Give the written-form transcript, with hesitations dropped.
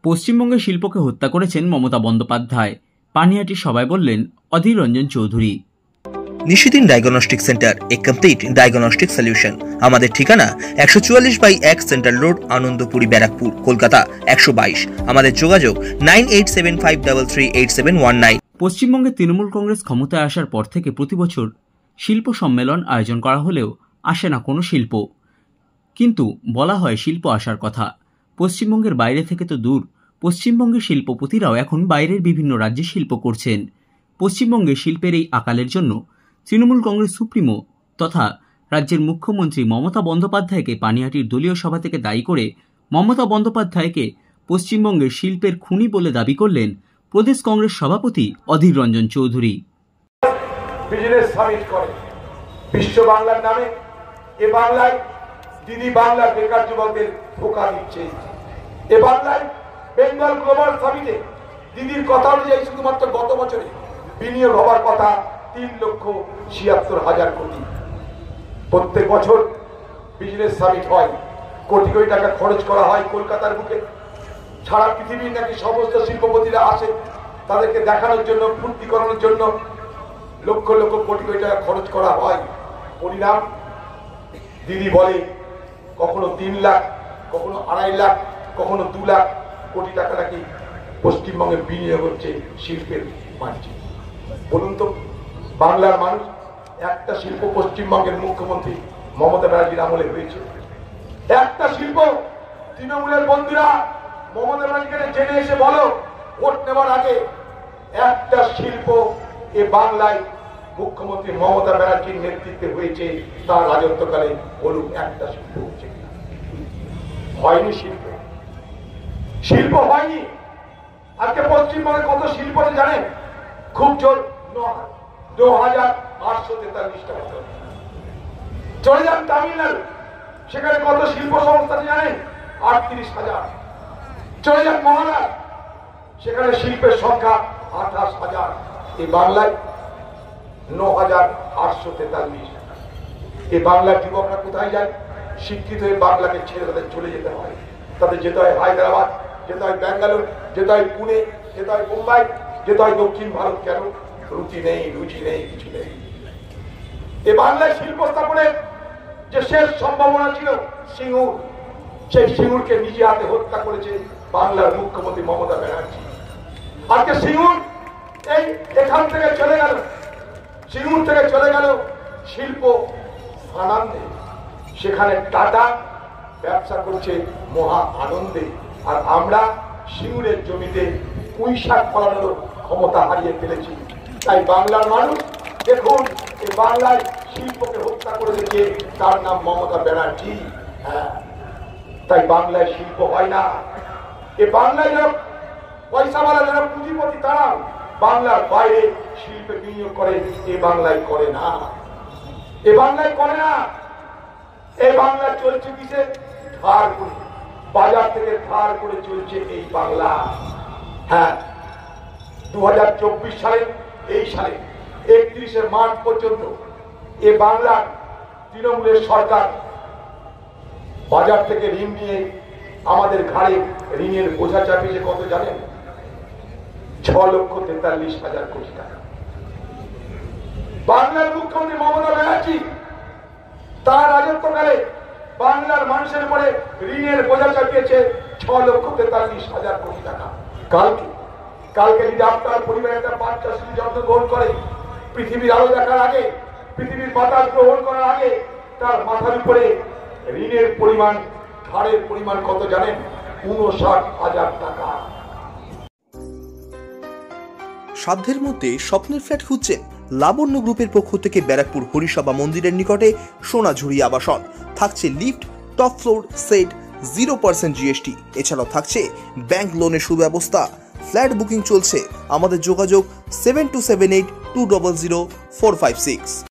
পশ্চিমবঙ্গের শিল্পকে হত্যা করেছেন মমতা বন্দ্যোপাধ্যায়, পানিহাটির সবাই বললেন অধীর Ranjan Chowdhury. Nishidin diagnostic centre, a complete diagnostic solution. আমাদের ঠিকানা 144/1 সেন্ট্রাল রোড, আনন্দপুরি, ব্যারাকপুর, কলকাতা 122। আমাদের যোগাযোগ 9875338719। পশ্চিমবঙ্গে তৃণমূল কংগ্রেস ক্ষমতায় আসার পর থেকে প্রতি বছর শিল্প সম্মেলন আয়োজন করা হলেও আসে না কোনো শিল্প। কিন্তু বলা হয় শিল্প আসার কথা, পশ্চিমবঙ্গের বাইরে থেকে তো দূর, পশ্চিমবঙ্গের শিল্পপতিরাও এখন বাইরের বিভিন্ন রাজ্যে শিল্প করছেন। পশ্চিমবঙ্গে শিল্পের এই আকালের জন্য তৃণমূল কংগ্রেস সুপ্রিমো তথা রাজ্যের মুখ্যমন্ত্রী মমতা বন্দ্যোপাধ্যায়কে পানিহাটির দলীয় সভা থেকে দায়ী করে মমতা বন্দ্যোপাধ্যায়কে পশ্চিমবঙ্গের শিল্পের খুনি বলে দাবি করলেন প্রদেশ কংগ্রেস সভাপতি অধীর রঞ্জন চৌধুরী। বিজনেস সামিট করে বিশ্ব বাংলার নামে, এ বাংলায় দিদি বাংলার বেকার যুবকদের ধোঁকা দিচ্ছে। এ বাংলায় বেঙ্গল গ্লোবাল সামিটে দিদির কথা অনুযায়ী শুধুমাত্র গত বছরে বিনিয়োগ হওয়ার কথা 3,76,000 কোটি। প্রত্যেক বছর বিজনেস সামিট হয়, কোটি কোটি টাকা খরচ করা হয় কলকাতার বুকে। সারা পৃথিবীর নাকি সমস্ত শিল্পপতিরা আসে তাদেরকে দেখানোর জন্য, ফুর্তি করানোর জন্য লক্ষ লক্ষ কোটি কোটি টাকা খরচ করা হয়। পরিণাম দিদি বলে কখনো 3 লাখ, কখনো 2.5 লাখ, কখনো 2 লাখ কোটি টাকা নাকি পশ্চিমবঙ্গে বিনিয়োগ হচ্ছে শিল্পের বাণিজ্যে। বলুন তো, বাংলার মানুষ একটা শিল্প পশ্চিমবঙ্গের মুখ্যমন্ত্রী মমতা ব্যানার্জির আমলে হয়েছে? একটা শিল্প তৃণমূলের বন্ধুরা মমতা ব্যানার্জিকে জেনে এসে বলো ভোট নেওয়ার আগে, একটা শিল্প এ বাংলায় মুখ্যমন্ত্রী মমতা ব্যানার্জির নেতৃত্বে হয়েছে তার রাজত্বকালে? বলুন একটা শিল্প হচ্ছে? হয়নি শিল্প, শিল্প হয়নি। আজকে পশ্চিমবঙ্গে কত শিল্প জানেন? খুব জোর 9,843 টাকা। চলে যান তামিলনাড়ু, সেখানে কত শিল্প সংস্থা জানেন? 38,000। চলে যান মহারাষ্ট্র, সেখানে শিল্পের সংখ্যা 28,000। এই বাংলায় 9,843। এই বাংলার যুবকরা কোথায় যায়? শিক্ষিত হয়ে বাংলাকে ছেড়ে তাদের চলে যেতে হয়। তাদের যেতে হয় হায়দ্রাবাদ, যেতে হয় ব্যাঙ্গালোর, যেতে হয় পুনে, যেতে হয় মুম্বাই, যেতে হয় দক্ষিণ ভারত। কেন? রুচি নেই, রুচি নেই, কিছু নেই। এ বাংলায় শিল্প স্থাপনের যে শেষ সম্ভাবনা ছিল সিঙ্গুর, সেই সিঙ্গুরকে নিজে হাতে হত্যা করেছে বাংলার মুখ্যমন্ত্রী মমতা ব্যানার্জি। আজকে সিঙ্গুর এখান থেকে চলে গেল, সিঙ্গুর থেকে চলে গেল শিল্প আনন্দে। সেখানে টাটা ব্যবসা করছে মহা আনন্দে, আর আমরা সিঙ্গুরের জমিতে পুঁই শাক ফলানোর ক্ষমতা হারিয়ে ফেলেছি। তাই বাংলার মানুষ দেখুন, এই বাংলায় শিল্পকে হত্যা করে দিয়েছে তার নাম মমতা ব্যানার্জি। হ্যাঁ, তাই বাংলায় শিল্প হয় না। এ বাংলায় যারা পয়সাওয়ালা, যারা পুঁজিপতি, তারা বাংলার বাইরে শিল্পে বিনিয়োগ করে, এ বাংলায় করে না। এ বাংলায় করে না। এই বাংলা চলছে কিসে? ধার করে, বাজার থেকে ধার করে চলছে এই বাংলা। হ্যাঁ, 2024 সালে, এই সালে 31শে মার্চ পর্যন্ত এ বাংলার তৃণমূলের সরকার বাজার থেকে ঋণ নিয়ে আমাদের ঘাড়ে ঋণের বোঝা চাপিয়েছে কত জানেন? 6,43,000 কোটি টাকা। বাংলার মুখ্যমন্ত্রী মমতা ব্যানার্জি তার রাজত্বকালে বাংলার মানুষের উপরে ঋণের বোঝা চাপিয়েছে 6,43,000 কোটি টাকা। কালকে যদি আপনার পরিবারের একটা বাচ্চা শিশু জন্মগ্রহণ করে, পৃথিবীর আলো দেখার আগে, পৃথিবীর বাতাস গ্রহণ করার আগে, তার মাথার উপরে ঋণের পরিমাণ, ধারের পরিমাণ কত জানেন? 59,000 টাকা। সাধ্যের মধ্যে স্বপ্নের ফ্ল্যাট খুঁজছেন? লাবণ্য গ্রুপের পক্ষ থেকে ব্যারাকপুর হরিসভা মন্দিরের নিকটে সোনাঝুরি আবাসন। থাকছে lift, top floor, set, 0% GST। এছাড়াও থাকছে ব্যাংক লোনের সুব্যবস্থা। ফ্ল্যাট বুকিং চলছে। আমাদের যোগাযোগ 7278200456।